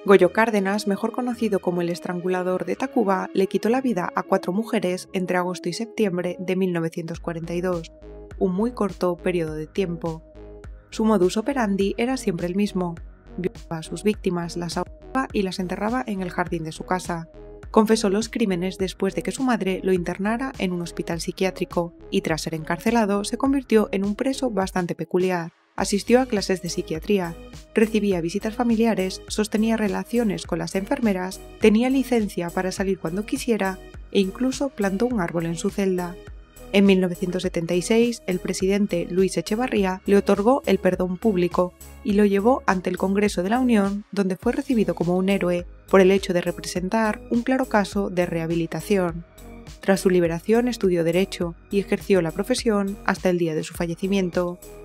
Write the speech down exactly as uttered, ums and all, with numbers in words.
Goyo Cárdenas, mejor conocido como el estrangulador de Tacuba, le quitó la vida a cuatro mujeres entre agosto y septiembre de mil novecientos cuarenta y dos, un muy corto periodo de tiempo. Su modus operandi era siempre el mismo: violaba a sus víctimas, las ahogaba y las enterraba en el jardín de su casa. Confesó los crímenes después de que su madre lo internara en un hospital psiquiátrico y, tras ser encarcelado, se convirtió en un preso bastante peculiar. Asistió a clases de psiquiatría, recibía visitas familiares, sostenía relaciones con las enfermeras, tenía licencia para salir cuando quisiera e incluso plantó un árbol en su celda. En mil novecientos setenta y seis, el presidente Luis Echevarría le otorgó el perdón público y lo llevó ante el Congreso de la Unión, donde fue recibido como un héroe por el hecho de representar un claro caso de rehabilitación. Tras su liberación estudió Derecho y ejerció la profesión hasta el día de su fallecimiento.